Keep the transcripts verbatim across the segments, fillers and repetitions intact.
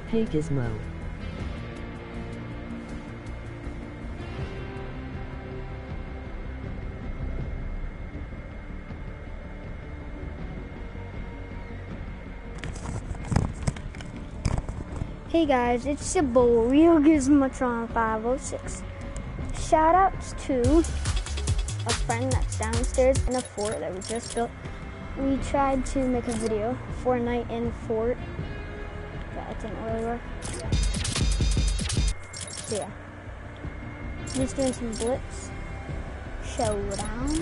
Hey Gizmo. Hey guys, it's your boy, Real Gizmotron five oh six. Shout outs to a friend that's downstairs in a fort that we just built. We tried to make a video, Fortnite in fort, but it didn't really work. So yeah, just doing some blitz, showdown.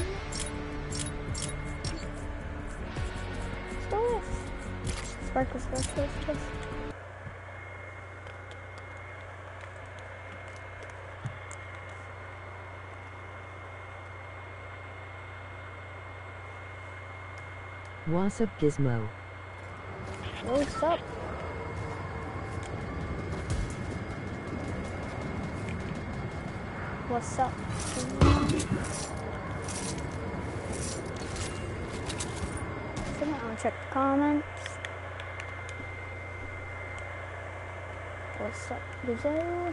Still sparkle, sparkle, sparkle. What's up, Gizmo? What's up? What's up? I'm gonna check the comments. What's up, Gizmo?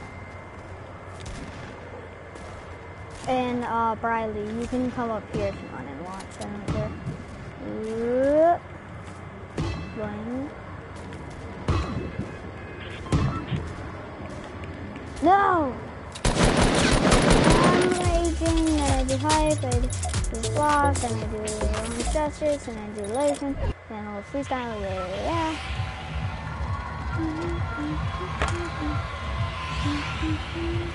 And uh, Briley, you can come up here if you want and watch. I don't care. Going. No! I'm raging, and I do hype, I do floss, and I do orange gestures, and I do laser, and I'll freestyle, yeah, yeah, yeah.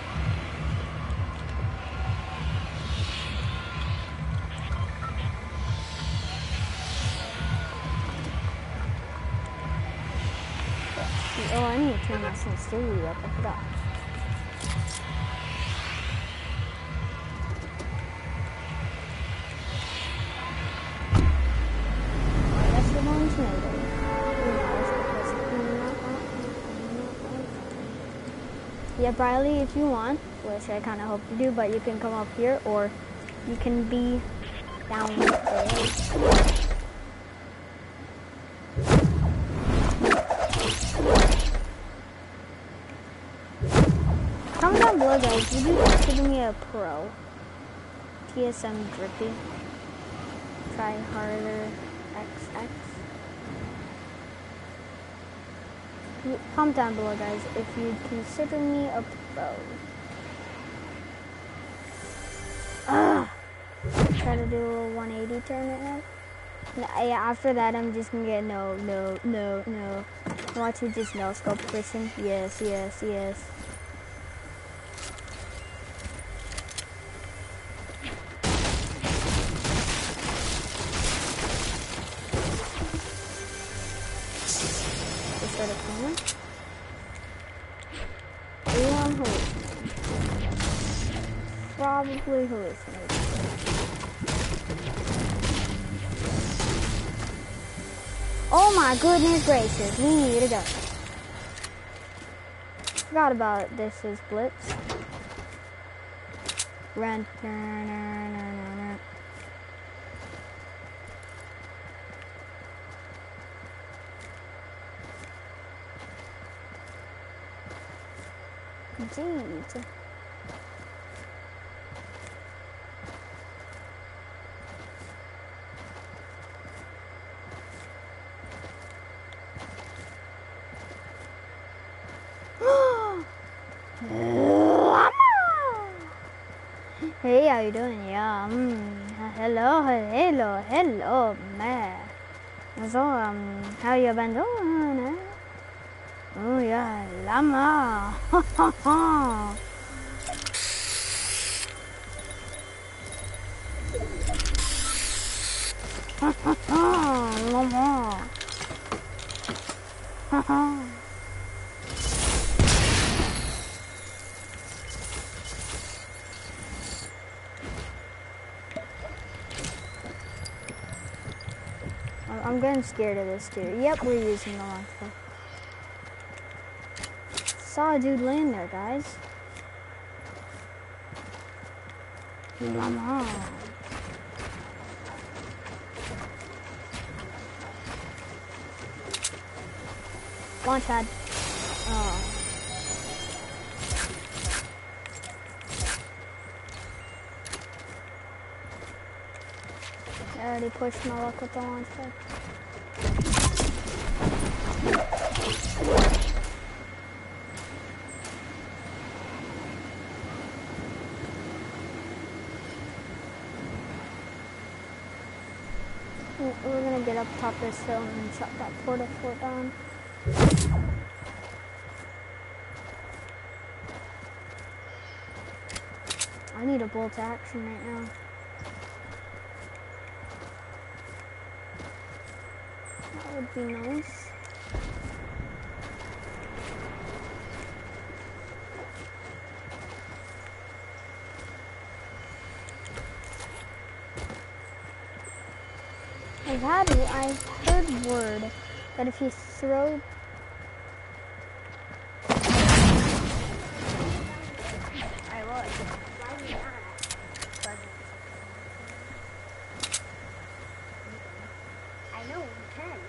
Oh, I need to turn my sensitivity up. I forgot. Oh, that's the one tomato. Yeah, Briley, if you want, which I kind of hope you do, but you can come up here, or you can be down there. Comment down below, guys, would you consider me a pro? T S M Drippy. Try harder. X X. Comment down below, guys, if you'd consider me a pro. Ah! Try to do a little one eighty turn right now. No, yeah, after that, I'm just gonna get no, no, no, no. Watch you just no scope person. Yes, yes, yes. Probably hallucinating. Oh my goodness gracious, we need to go. Forgot about this is Blitz. Run. Jeez. Hey, how you doing? Yeah, mm, hello, hello, hello, man. So, um, how you been doing? Eh? Oh, yeah, llama. Ha, ha, ha. Ha, ha, ha, llama. Ha, ha. I'm getting scared of this too. Yep, we're using the launch pad. Saw a dude land there, guys. Come on. Launch pad. Oh. I already pushed my luck with the launch pad. We're gonna get up top of this hill and shut that porta fort down. I need a bolt action right now. That would be nice. I've had, I've heard word that if you throw I was. Why are you not? I know you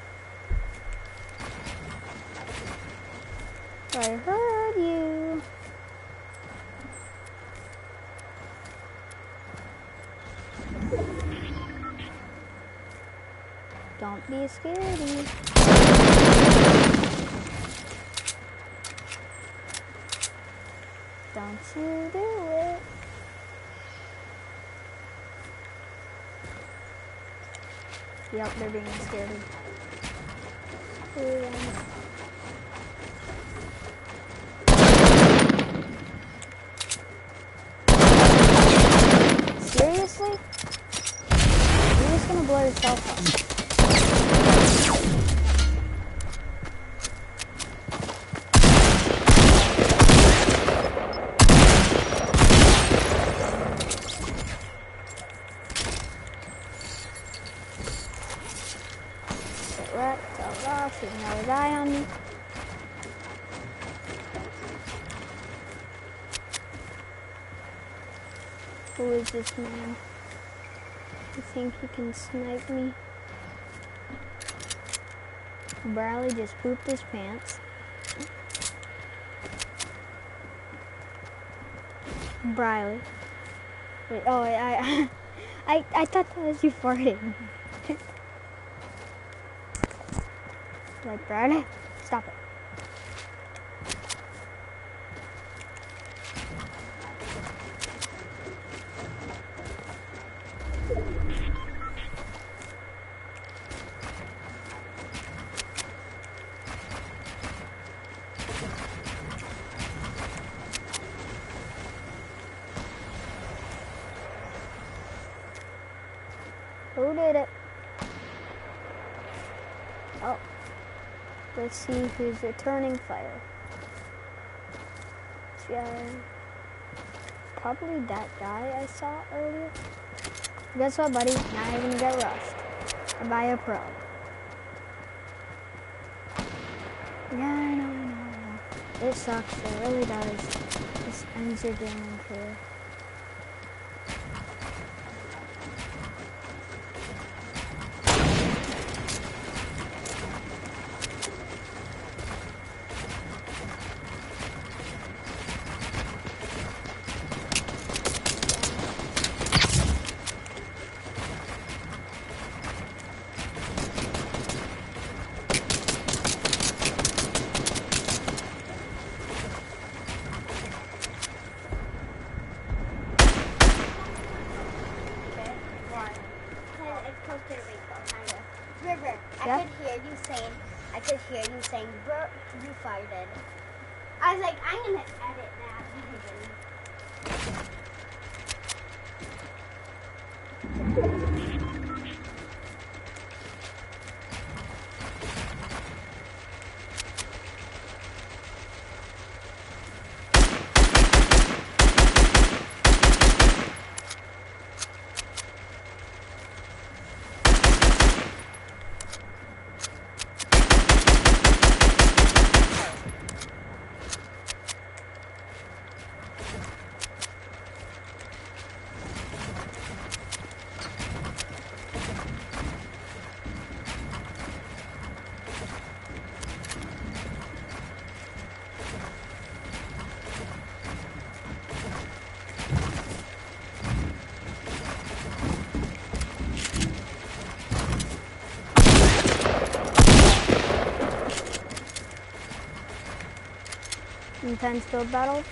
can. I heard you. Don't be scaredy. Don't you do it. Yep, they're being scaredy. Ooh, seriously? You're just gonna blow yourself up. Shooting another guy on me. Who is this man? I think he can snipe me. Bradley just pooped his pants. Bradley. Wait, oh, I, I, I thought that was you farting. Like, Bradley, stop it. Who did it? Oh. Let's see who's returning fire. Yeah, probably that guy I saw earlier. Guess what, buddy? Now you're gonna get rushed by a pro. Yeah, I know, I know, I know. It sucks. It really does. This ends your gaming career. River, I yeah? could hear you saying, I could hear you saying, bro, you farted. I was like, I'm going to edit that. Intense build battle.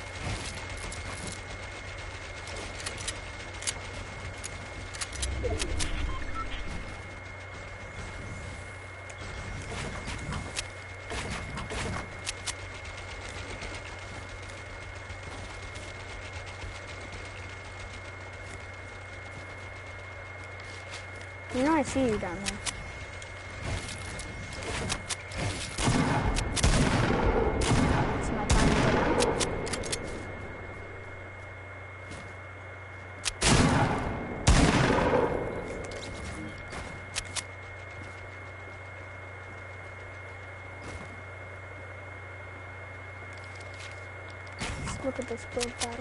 You know I see you down there. It's my time to go down. Let's look at this build battle.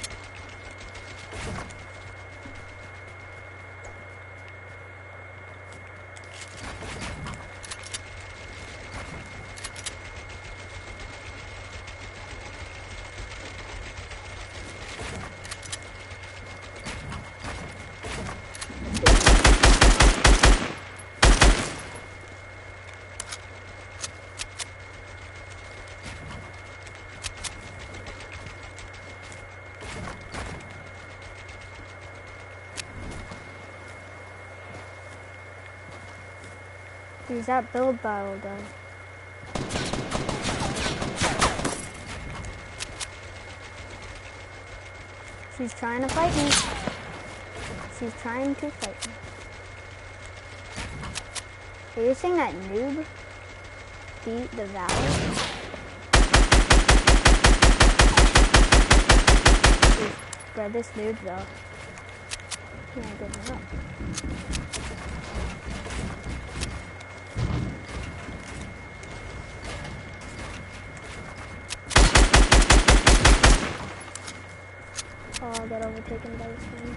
Use that build battle though. She's trying to fight me. She's trying to fight me. Are you saying that noob beat the Valley? Spread this noob though. Can't give him up. Oh, I'll get overtaken by this thing.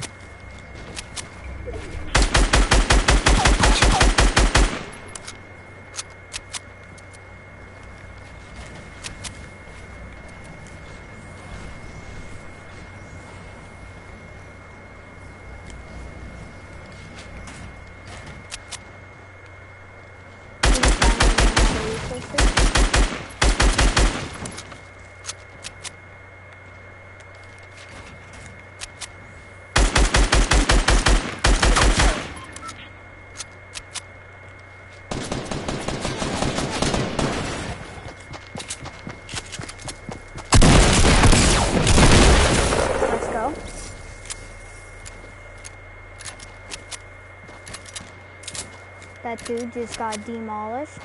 That dude just got demolished.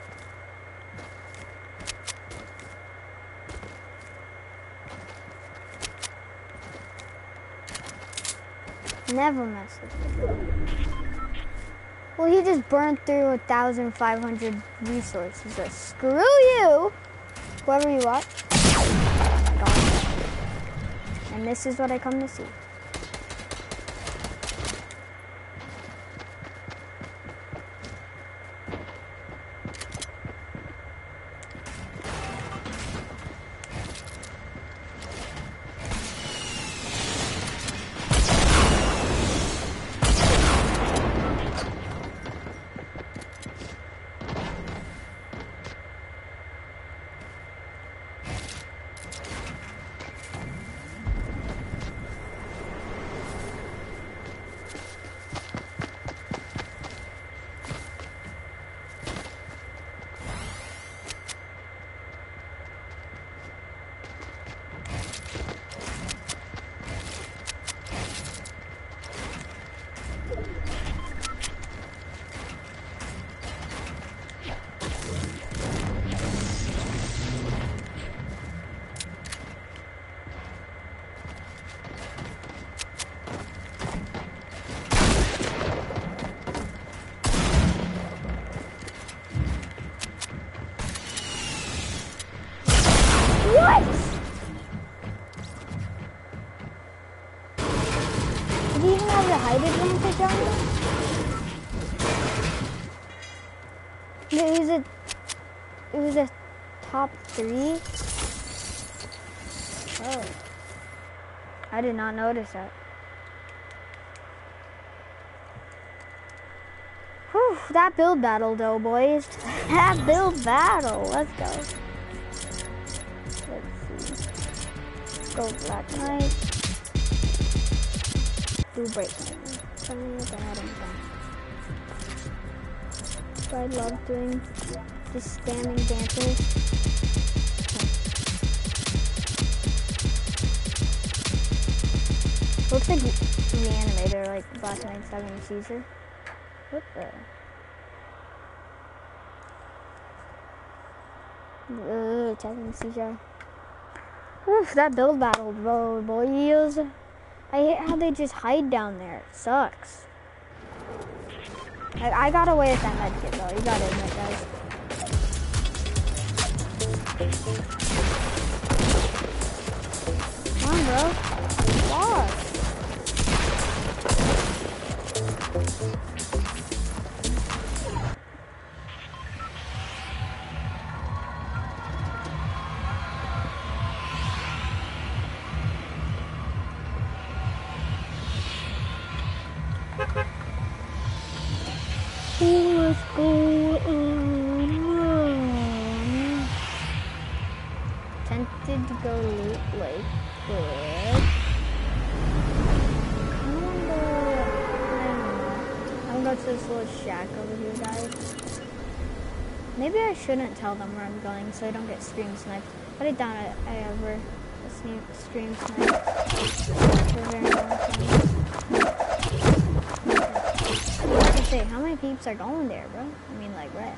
Never mess with him. Well, he just burned through one thousand five hundred resources. So screw you, whoever you are. And this is what I come to see. It was a, it was a top three. Oh, I did not notice that. Whew, that build battle though, boys. That build battle. Let's go. Go Black Knight. Do break. So I love doing just spamming dances. Looks like from the animator, like Black Knight's having a seizure. What the? Ugh, it's having a seizure. Oof, that build battle, bro, boys. I hate how they just hide down there. It sucks. I, I got away with that medkit though. You gotta admit, guys. Come on, bro. Lost. Let's go around. Tempted to go loot Lake, but I don't want to go. I'm going to this little shack over here, guys. Maybe I shouldn't tell them where I'm going so I don't get stream sniped. But I doubt it, I ever stream sniped for a very long time. Say, how many peeps are going there, bro? I mean, like, right?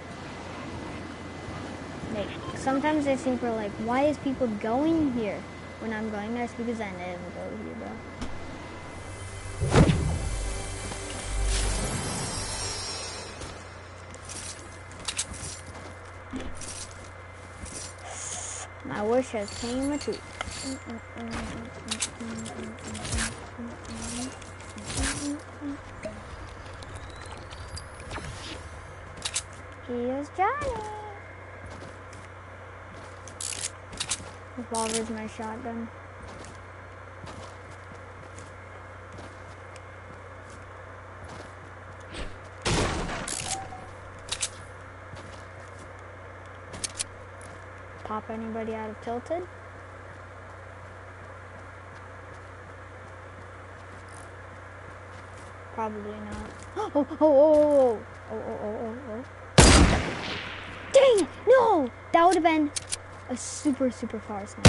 Like, sometimes I think we're like, why is people going here when I'm going there? It's because I never go here, bro. My wish has came true. Here's Johnny. Revolver's my shotgun. Pop anybody out of Tilted? Probably not. Oh, oh, oh, oh, oh, oh, oh, oh, oh. Dang it! No! That would have been a super, super far snipe.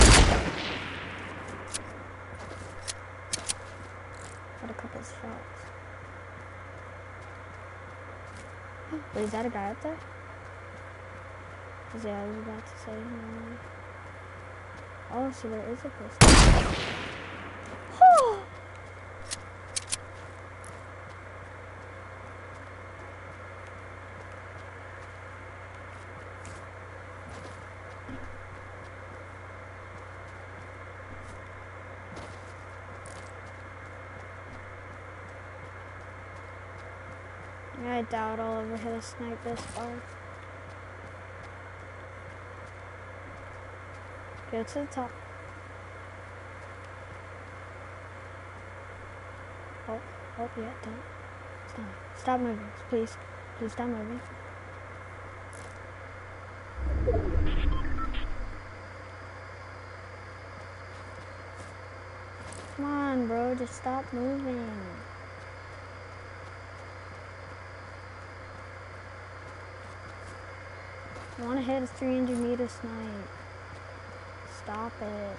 Got a couple shots. Wait, is that a guy up there? Yeah, I was about to say. No. Oh, so there is a person. Oh! I doubt I'll ever hit a snipe this far. Go to the top. Oh, oh, yeah, don't. Stop. Stop moving, please. Please stop moving. Come on, bro, just stop moving. I want to hit a three hundred meter snipe. Stop it.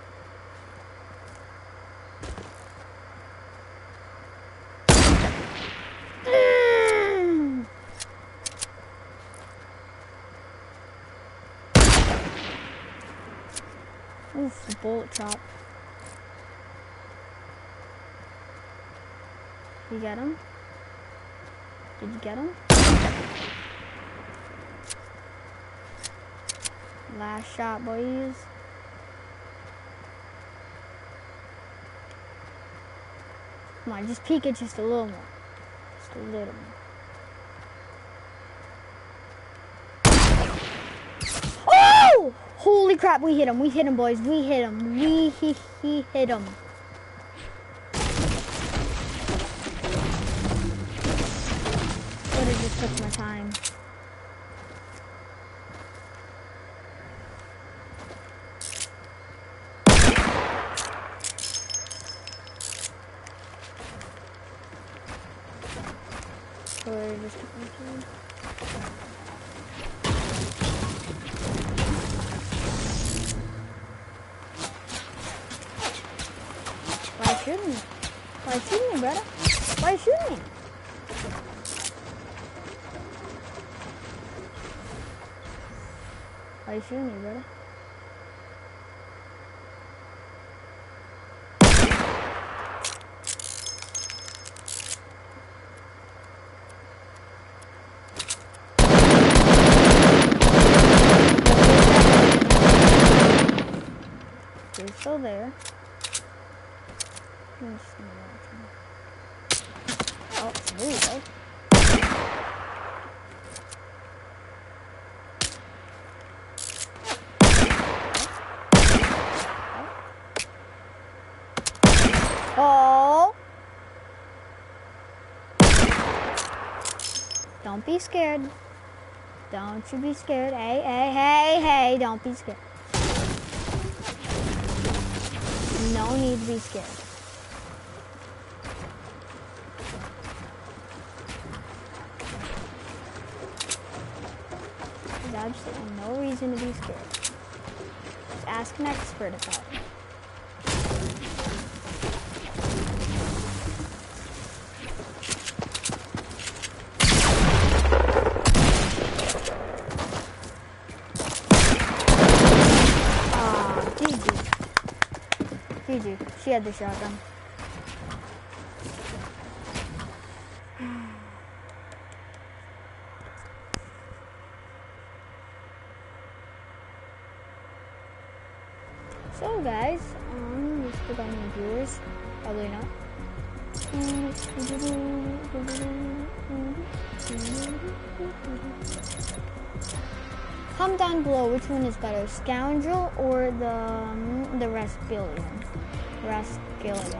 Mm. Oof, the bullet drop. You get him? Did you get him? Last shot, boys. Come on, just peek it just a little more. Just a little more. Oh! Holy crap, we hit him. We hit him, boys. We hit him. We he, he hit him. But it just took my time. just took my food. Why shooting me? Why shooting me, brother? Why shooting me? Why you shooting me, brother? He's still there. Oh, there you go. Oh! Don't be scared. Don't you be scared. Hey, hey, hey, hey, don't be scared. No need to be scared. There's absolutely no reason to be scared. Just ask an expert about it. G G. She had the shotgun. So guys, um, we still got any viewers? Probably not. Comment down below which one is better, Scoundrel or the um, the Rascallion. Rascallion.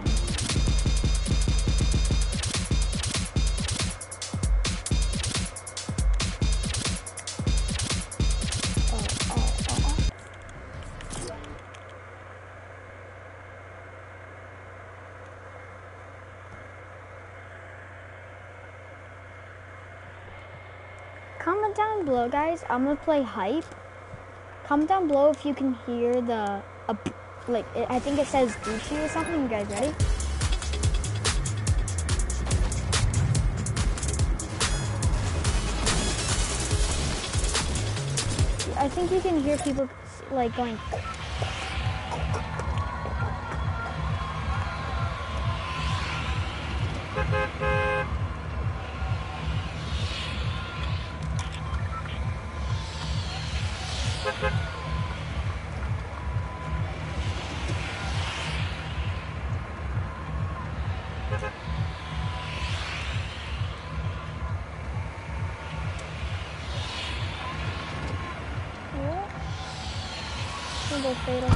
Oh, oh, oh, oh. Comment down below, guys. I'm gonna play Hype. Comment down below if you can hear the uh, like it, I think it says Gucci or something. You guys ready? I think you can hear people like going. Go fatal.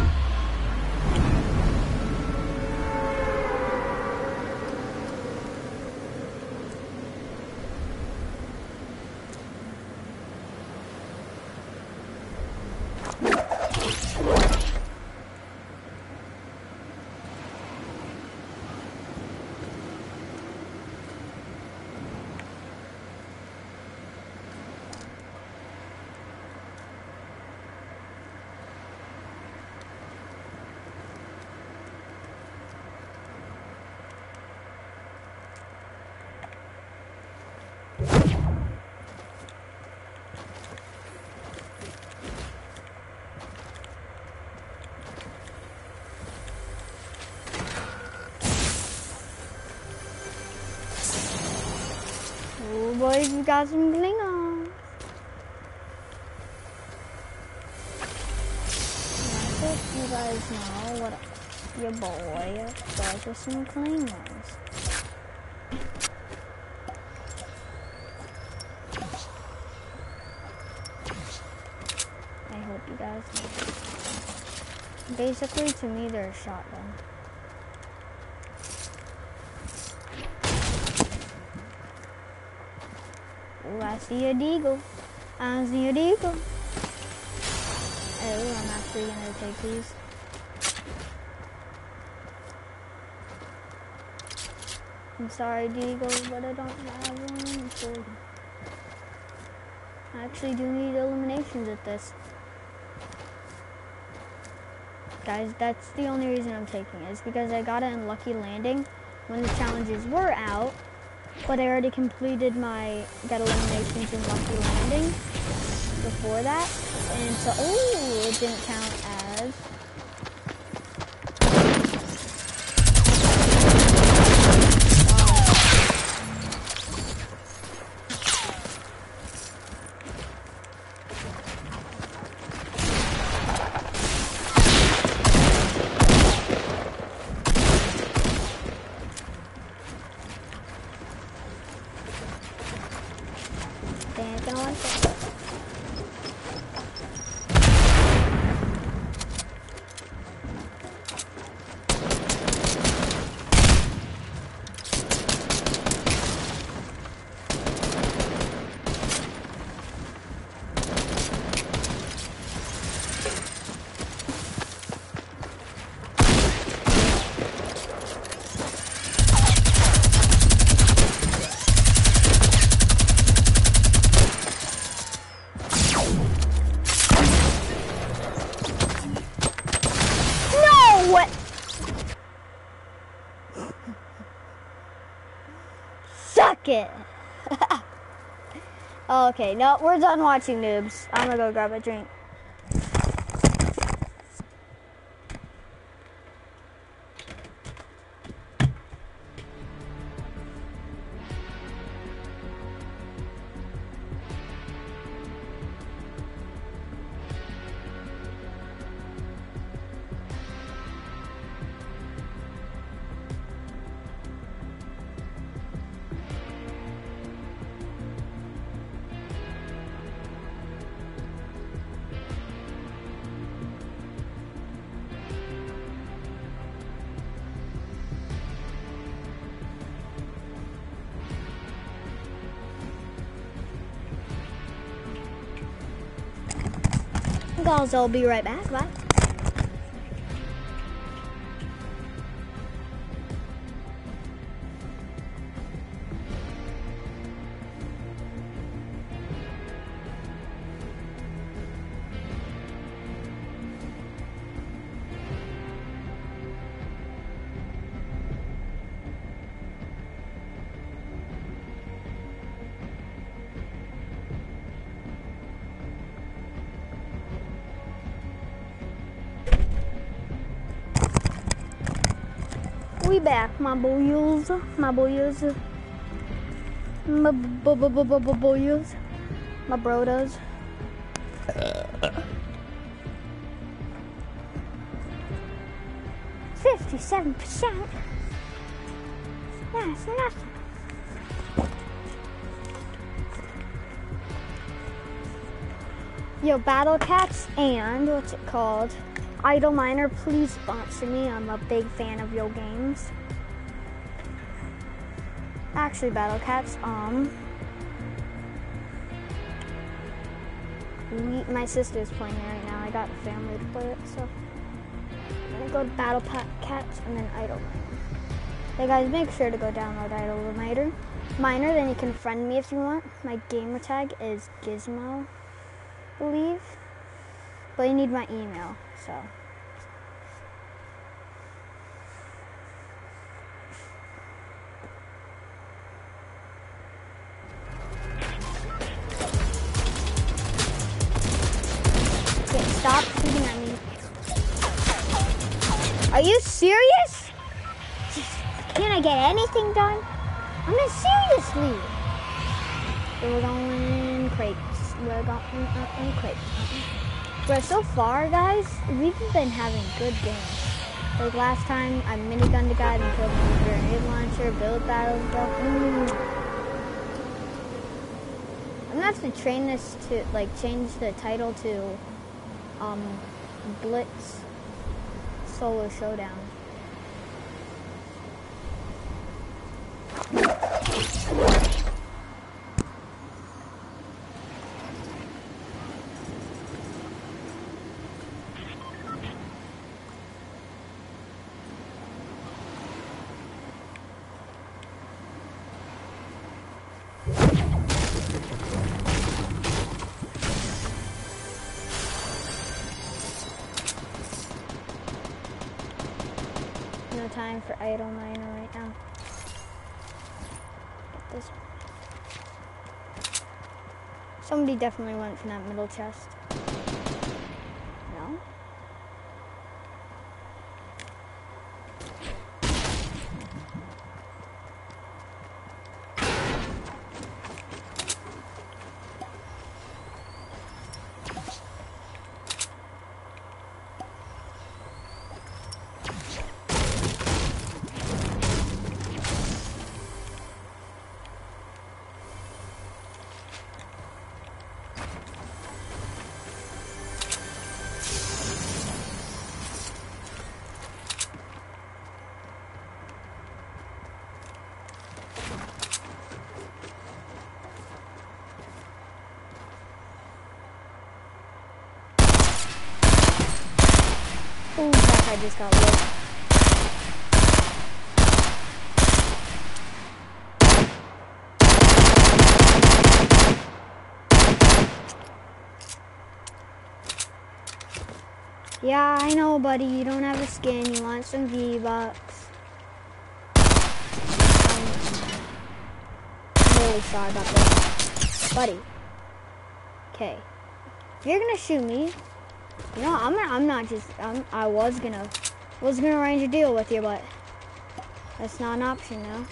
Oh boys, we got some Klingons. I hope you guys know what your boy does with some Klingons. I hope you guys know. Basically, to me, they're a shotgun. Oh, I see a deagle. I see a deagle. Oh, I'm actually gonna take these. I'm sorry, deagle, but I don't have one. I actually do need eliminations at this. Guys, that's the only reason I'm taking it, is because I got an unlucky landing when the challenges were out, but I already completed my get eliminations and lucky landing before that. And so, oh, it didn't count as. It. Okay, no, we're done watching noobs. I'm gonna go grab a drink. Guys, I'll be right back. Bye. We back, my boys, my boys, my bo bo bo bo bo boys, my brodas. Fifty-seven percent. That's nothing. Yo, Battle Cats and what's it called? Idle Miner, please sponsor me. I'm a big fan of your games. Actually, Battle Cats, um, we, my sister's playing it right now. I got the family to play it, so I'm gonna go to Battle Cats and then Idle Miner. Hey guys, make sure to go download Idle Miner. Miner, then you can friend me if you want. My gamer tag is Gizmo, I believe, but you need my email. So. Okay, stop shooting at me. Are you serious? Can't I get anything done? I mean, seriously. We're going crates. We're going up in crates. But so far, guys, we've been having good games. Like last time, I minigunned a guy and killed him with a grenade launcher, build battles, bro. Mm. I'm gonna have to train this to, like, change the title to, um, Blitz Solo Showdown. time for idle miner right now. Get this. Somebody definitely went for that middle chest. No? Oh, fuck, I just got lit. Yeah, I know, buddy. You don't have a skin. You want some V-Bucks. Um, I'm really sorry about this. Buddy. Okay. If you're gonna shoot me, you know, I'm not, I'm not just, I'm, I was gonna, was gonna arrange a deal with you, but that's not an option now.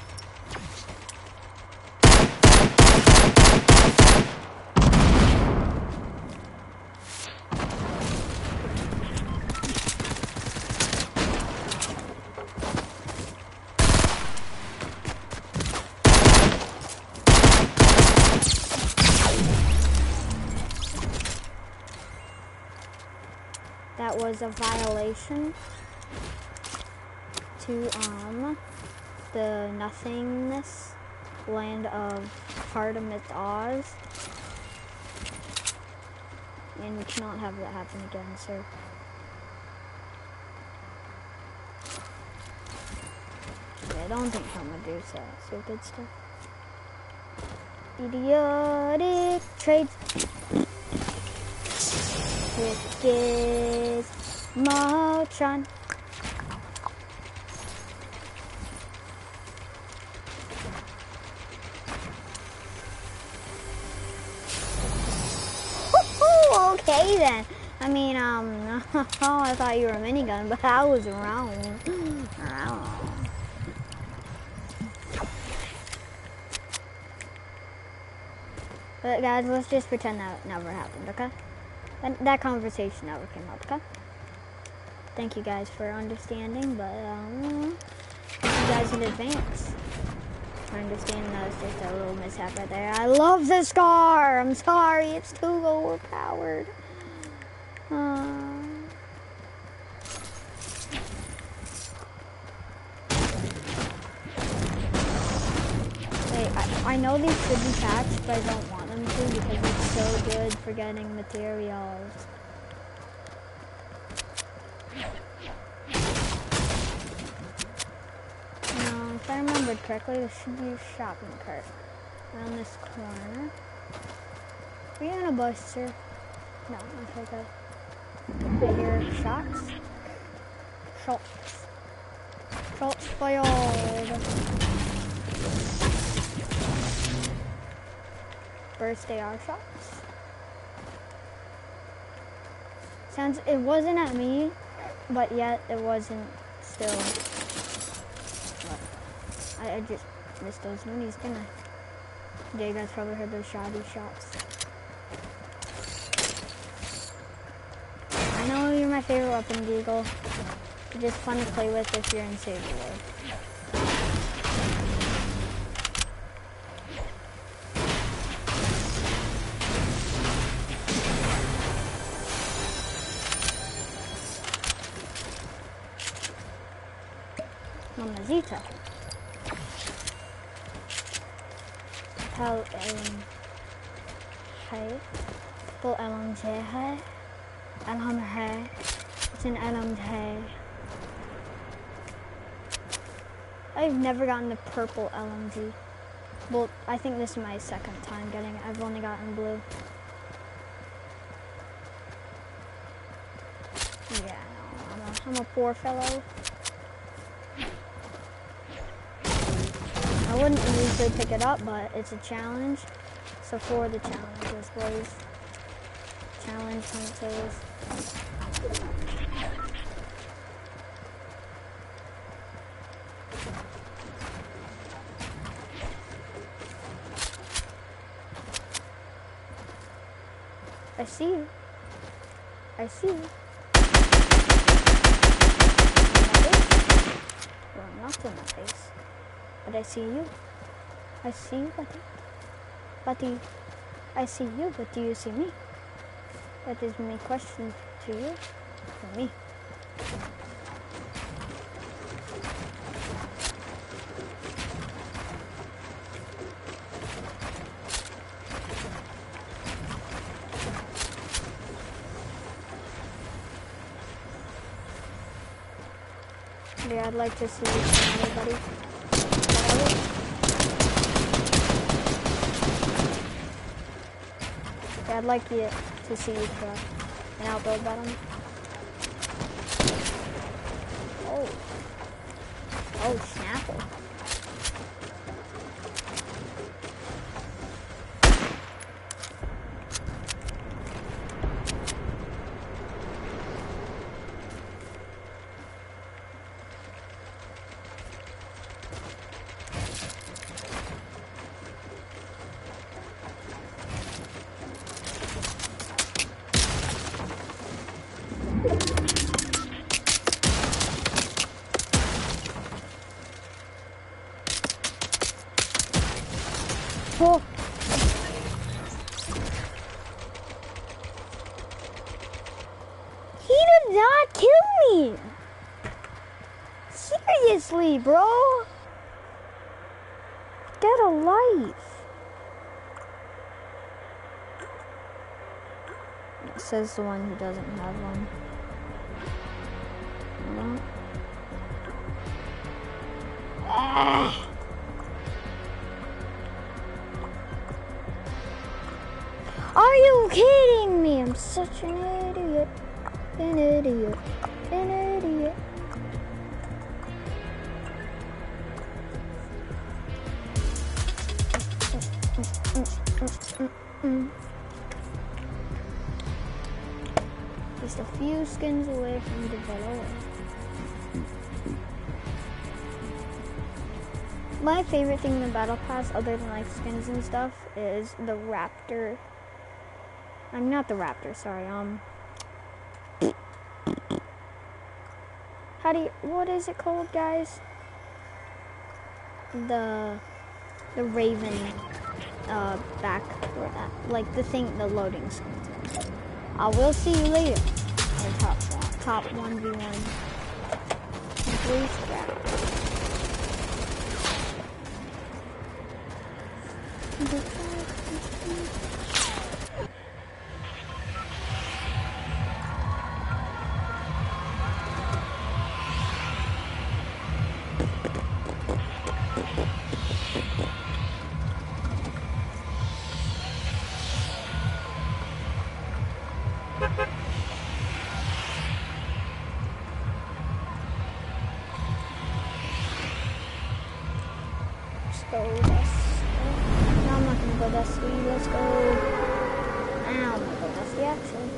That was a violation to um the nothingness land of Artemis Oz, and we cannot have that happen again, sir. Yeah, I don't think I'm gonna do so. Stupid stuff. Idiotic trades. Wicked Motron. Okay then. I mean, um, oh, I thought you were a minigun, but I was wrong. Wrong. But guys, let's just pretend that never happened, okay? That, that conversation never came up, okay? Thank you guys for understanding, but um, thank you guys in advance for understanding that was just a little mishap right there. I love the scar! I'm sorry, it's too overpowered. Um, wait, I, I know these should be patched, but I don't want them to because it's so good for getting materials. No, if I remembered correctly, there should be a shopping cart around this corner. Are you in a bush, sir? No, okay, good. I hear shots. Shots. Shots fired. Birthday R shots. Sounds, it wasn't at me, but yet it wasn't still. What? I, I just missed those minis, didn't I? Yeah, you guys probably heard those shoddy shots. I know you're my favorite weapon, Deagle. You're just fun to play with if you're in Saber War. Mamacita. How um hey, full L M G hey, and I'm hey. It's an L M G. I've never gotten the purple L M G. Well, I think this is my second time getting it. I've only gotten blue. Yeah, no, I'm a, I'm a poor fellow. I wouldn't usually pick it up, but it's a challenge. So for the challenges, boys. Challenge hunters. I see you. I see you. Well, not in my face. But I see you. I see you, buddy. Buddy, I see you, but do you see me? That is my question to you. For me. Yeah, I'd like to see you from everybody. Yeah, I'd like you to see you try an outbuild battle. Oh. Oh, Snapple. Oh. He did not kill me. Seriously, bro. Get a life. It says the one who doesn't have one. No. Ah. Are you kidding me? I'm such an idiot. An idiot. An idiot. Just a few skins away from development. My favorite thing in the Battle Pass, other than like skins and stuff, is the Raptor. I'm not the Raptor, sorry, um... How do you... What is it called, guys? The... The Raven, uh, back for that. Like, the thing, the loading screen. I will see you later. The top one, top one v one. Please grab. Go Dusty. No, I'm not gonna go Dusty. Let's go. Ow, I'm gonna go Dusty actually.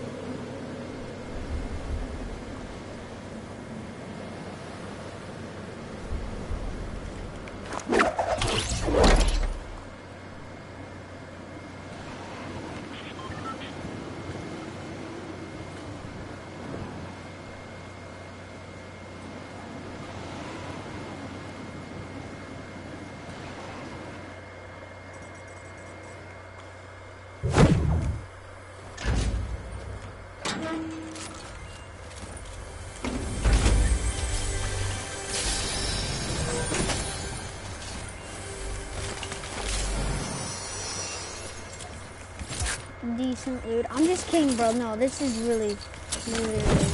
Decent loot. I'm just kidding, bro. No, this is really, really, really.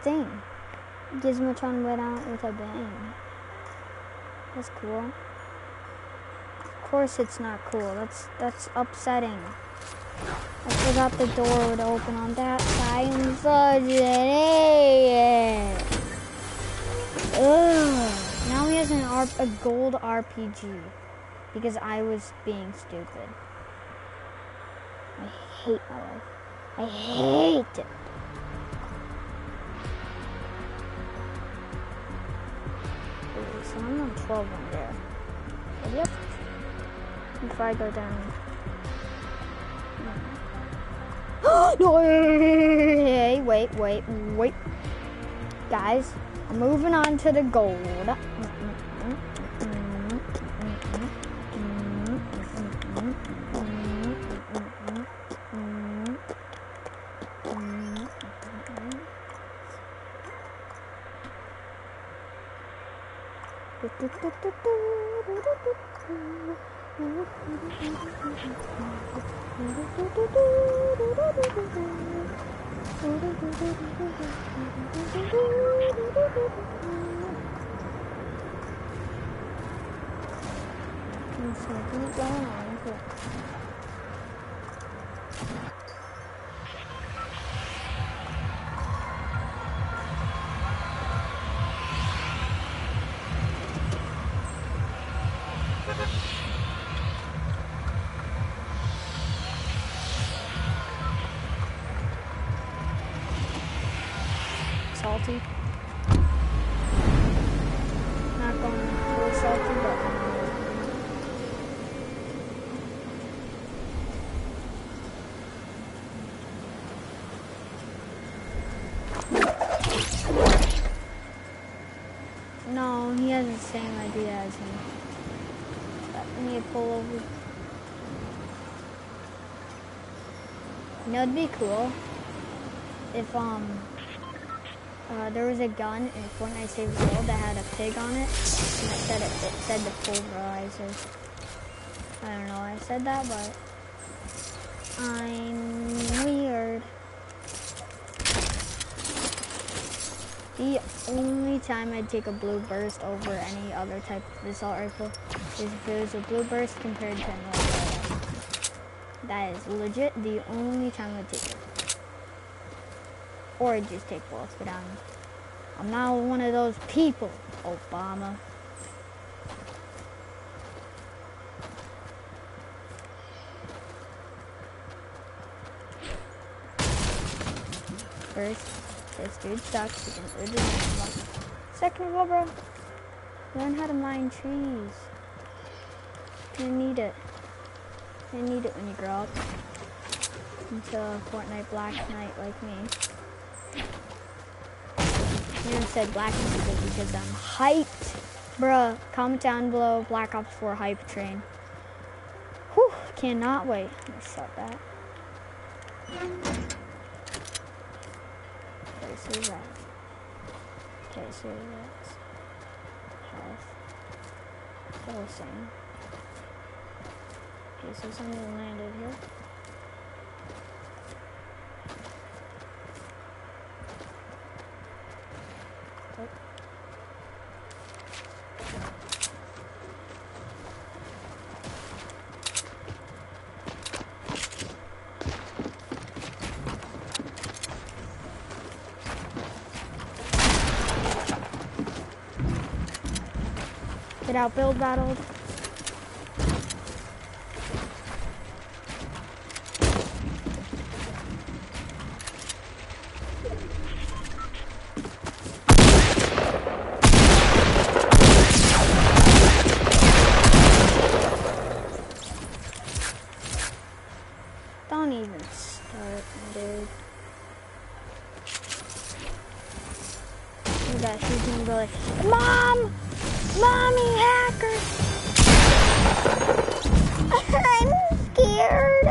thing. Gizmotron went out with a bang. That's cool. Of course it's not cool. That's that's upsetting. I forgot the door would open on that side. I'm such an idiot. Ugh. Now he has an R a gold R P G because I was being stupid. I hate my life. I hate it. Okay, so I'm on twelve on there. Yep. If I go down. No, hey, wait, wait, wait. Guys, I'm moving on to the gold. Something's going on here. Salty. Not going really salty, but no, he has the same idea as me. Let me pull over. You know, it'd be cool if um uh, there was a gun in Fortnite Save the World that had a pig on it, and it said it, it said the pulverizer. I don't know why I said that, but I'm weird. The only time I'd take a blue burst over any other type of assault rifle is if it was a blue burst compared to a normal rifle. That is legit the only time I'd take it. Or I'd just take both, but I'm, I'm not one of those people, Obama. First, this dude sucks. He can throw the next one. Second of all, bro, learn how to mine trees. You need it. You need it when you grow up. Into a Fortnite Black Knight like me. I never said Black Knight because I'm hyped. Bruh, comment down below Black Ops four hype train. Whew, cannot wait. Let me shut that. Okay, so that. Okay, so that's health. Still the same. Okay, so something landed here. Oh. Get out, build battled. Don't even start, dude. You got she's gonna go like, Mom! Mommy hacker! I'm scared.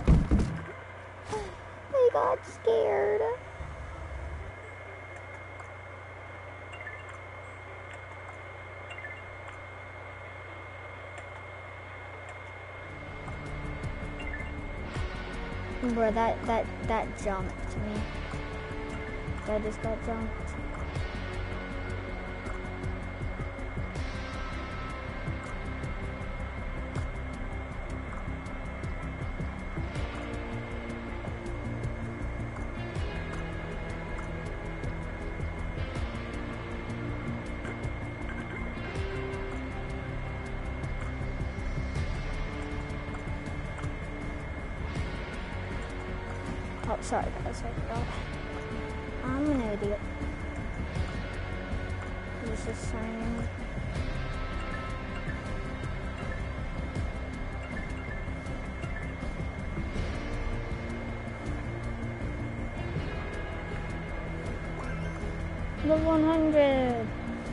I got scared. Bro, that, that, that jumped me. guy just got jumped. Oh, sorry guys, I forgot. I'm an idiot. This is signing. The one hundred.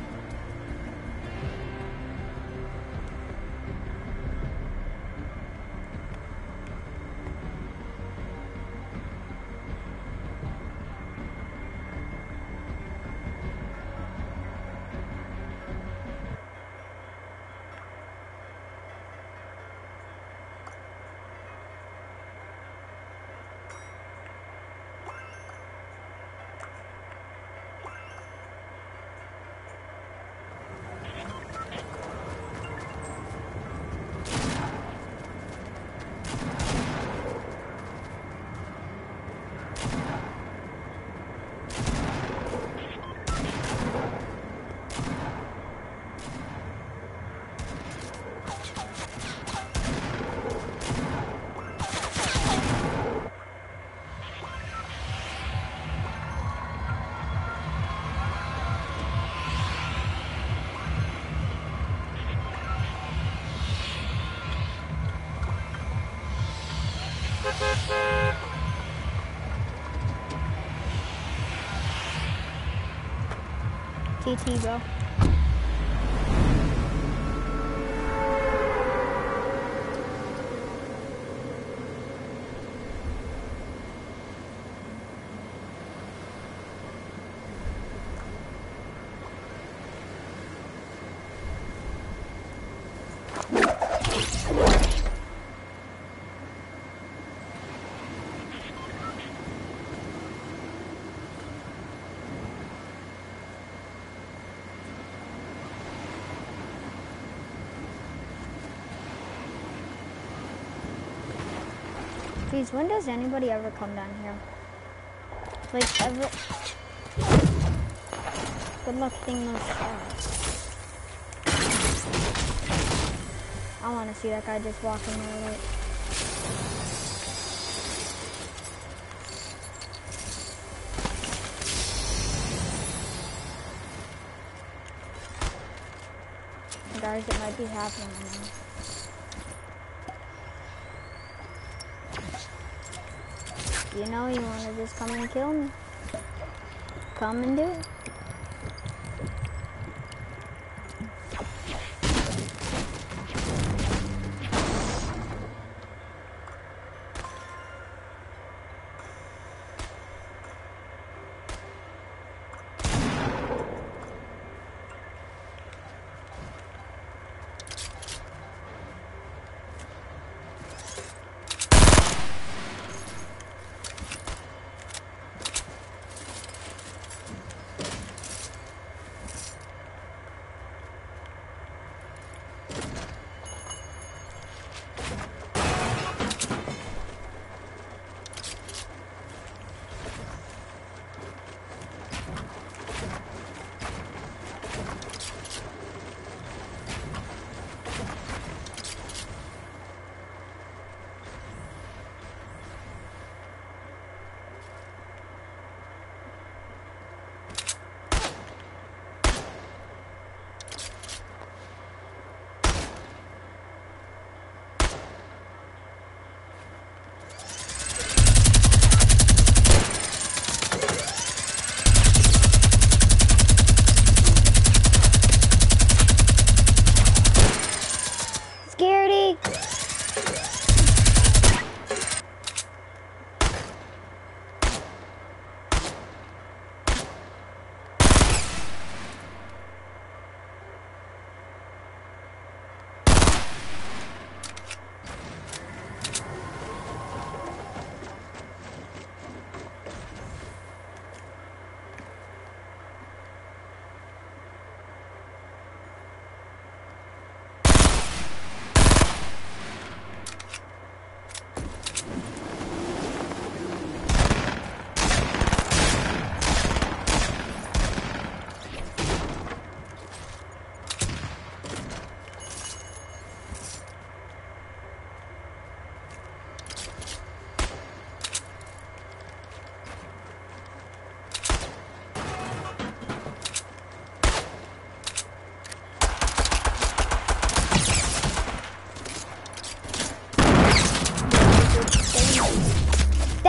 T T, bro. Geez, when does anybody ever come down here? Like, ever? Good luck hitting those shots. I want to see that guy just walking there, like. Guys, it might be happening now. You know, you want to just come and kill me. Come and do it.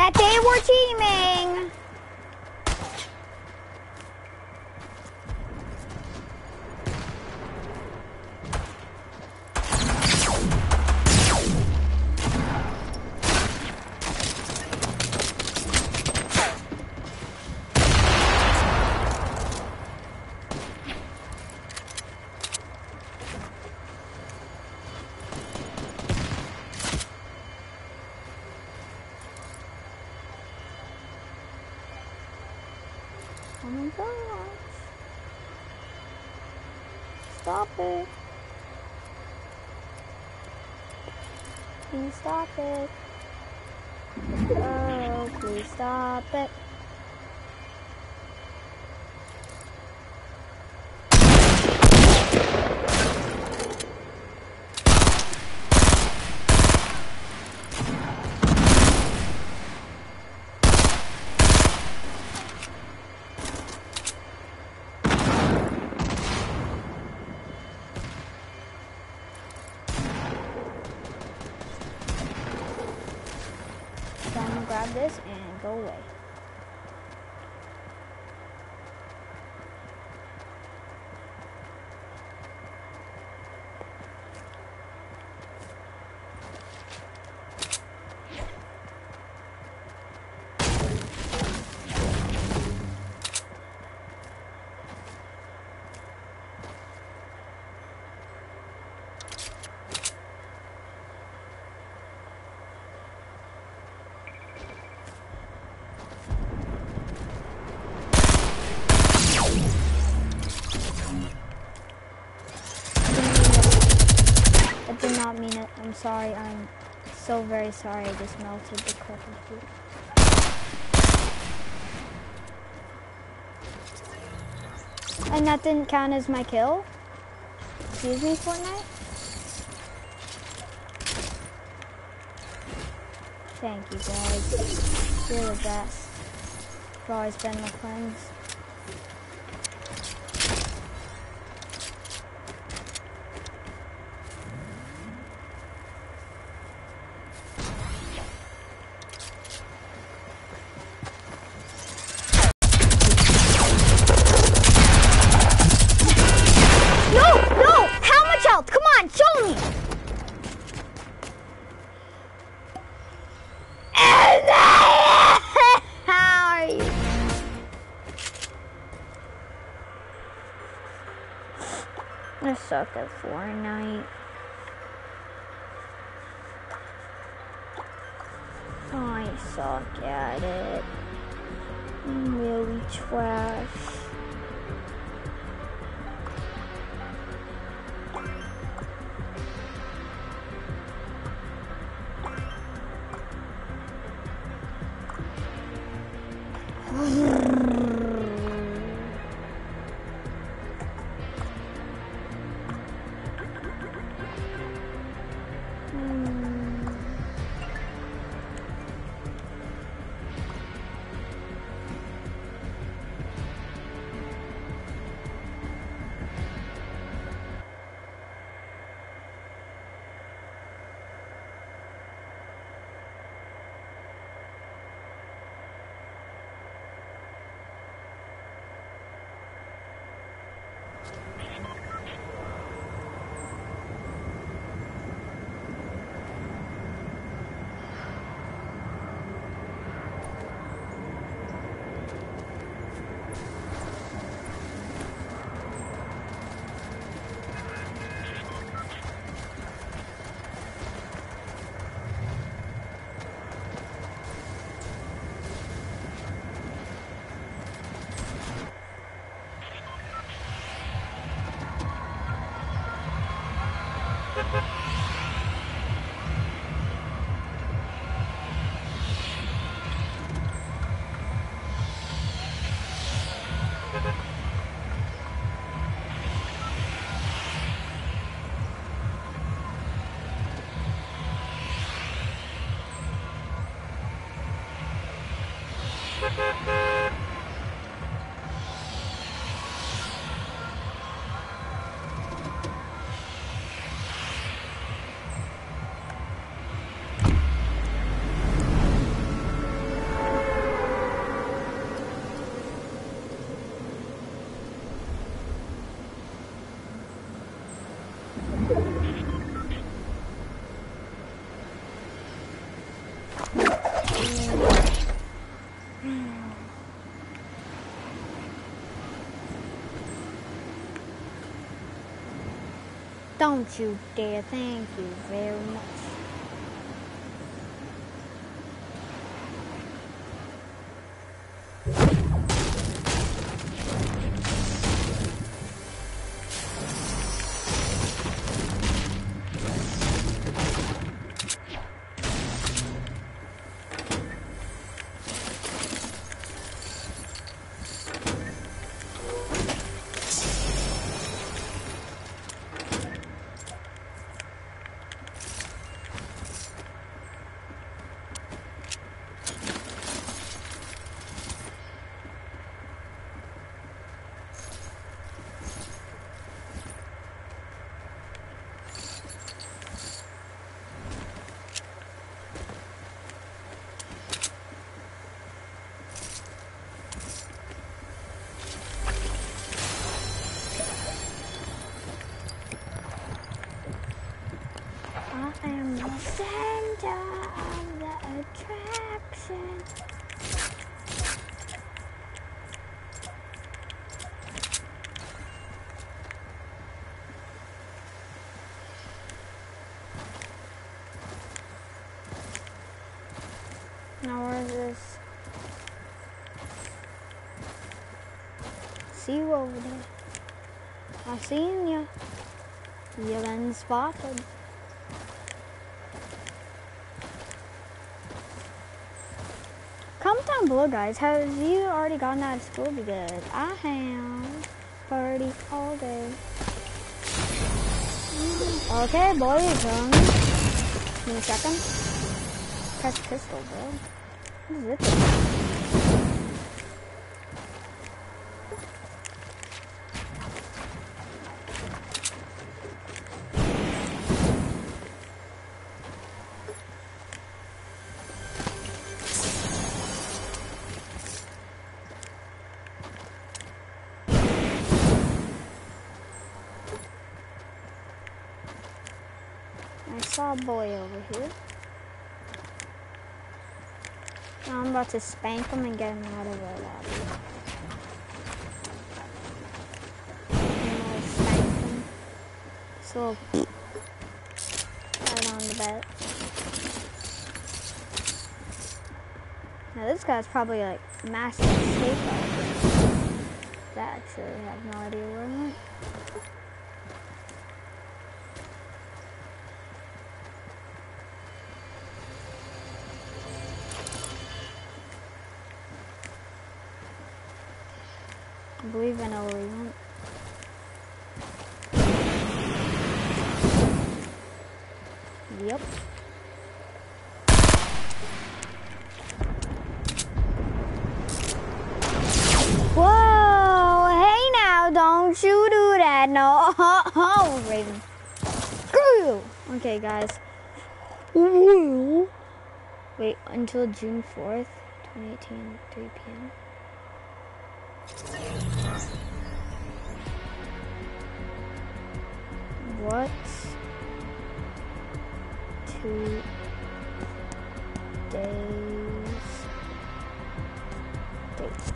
that they were teaming. Oh my gosh. Stop it. Please stop it. Oh, please stop it. So I'm gonna grab this and go away. I did not mean it. I'm sorry. I'm so very sorry. I just melted the clip of you. And that didn't count as my kill? Excuse me, Fortnite? Thank you, guys. You're the best. You've always been my friends. I suck at Fortnite. I suck at it. I'm really trash. Don't you dare. Thank you very much. I am the center of the attraction. Now where is this? See you over there. I seen ya. You been spotted. Comment down below, guys. Have you already gotten out of school? Because I have. Party all day. Okay, boys. Um, give me a second. Press pistol, bro. What is it? I saw a boy over here. Now I'm about to spank him and get him out of the lobby. I'm gonna spank him. So, right on the bed. Now this guy's probably like massive stakeout. That actually I have no idea where he went. I believe I know where he went. Yep. Whoa! Hey now, don't you do that. No. Oh, Raven. Screw you. Okay, guys. Wait until June fourth, twenty eighteen, three p m What? Two days. Date.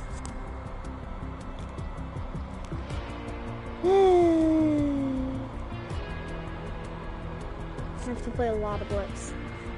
I have to play a lot of Blitz.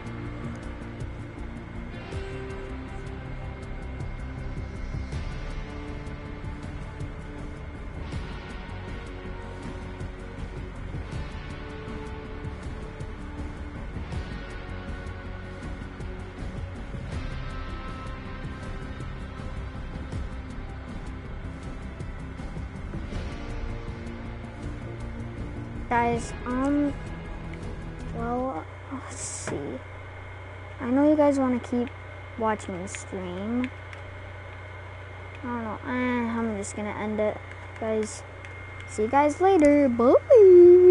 Guys, um, well, let's see. I know you guys want to keep watching the stream. I don't know. Eh, I'm just gonna end it. Guys, see you guys later. Bye.